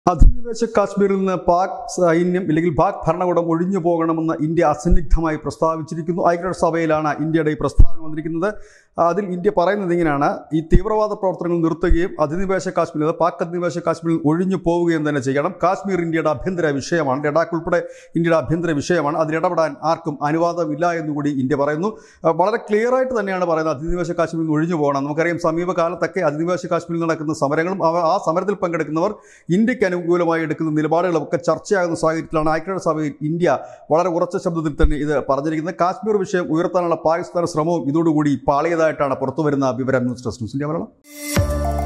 അധിനിവേശ കാശ്മീരിൽ നിന്ന് പാക് സൈന്യം അല്ലെങ്കിൽ പാക് ഭരണകൂടം ഒഴിഞ്ഞു പോകണമെന്ന് ഇന്ത്യ അസന്നിഗ്ധമായി പ്രസ്താവിച്ചിരിക്കുന്നു. ഐക്യരാഷ്ട്രസഭയിലാണ് ഇന്ത്യയുടെ ഈ പ്രസ്താവന വന്നിരിക്കുന്നത്. അതിൽ ഇന്ത്യ പറയുന്നത് ഇങ്ങനെയാണ്: ഈ തീവ്രവാദ പ്രവർത്തനങ്ങൾ നിർത്തുകയും അധിനിവേശ കാശ്മീരിൽ പാക് അധിനിവേശ കാശ്മീരിൽ ഒഴിഞ്ഞു പോവുകയും തന്നെ ചെയ്യണം. കാശ്മീർ ഇന്ത്യയുടെ ആഭ്യന്തര വിഷയമാണ്. ലഡാക്ക് ഉൾപ്പെടെ ഇന്ത്യയുടെ ആഭ്യന്തര വിഷയമാണ്. അതിലിടപെടാൻ ആർക്കും അനുവാദമില്ല എന്നുകൂടി ഇന്ത്യ പറയുന്നു. വളരെ ക്ലിയർ ആയിട്ട് തന്നെയാണ് പറയുന്നത് അധിനിവേശ കാശ്മീരിൽ നിന്ന് ഒഴിഞ്ഞു പോകണം. നമുക്കറിയാം, സമീപകാലത്തൊക്കെ അധിനിവേശ കാശ്മീരിൽ നടക്കുന്ന സമരങ്ങളും ആ സമരത്തിൽ പങ്കെടുക്കുന്നവർ ഇന്ത്യക്ക് അനുകൂലമായി എടുക്കുന്ന നിലപാടുകളൊക്കെ ചർച്ചയാകുന്ന സാഹചര്യത്തിലാണ് ഐക്യരാഷ്ട്രസഭയിൽ ഇന്ത്യ വളരെ ഉറച്ച ശബ്ദത്തിൽ തന്നെ ഇത് പറഞ്ഞിരിക്കുന്നത്. കാശ്മീർ വിഷയം ഉയർത്താനുള്ള പാകിസ്ഥാന്റെ ശ്രമവും ഇതോടുകൂടി പാളിയതായിട്ടാണ് പുറത്തുവരുന്ന വിവരം. News desk news India Malayalam.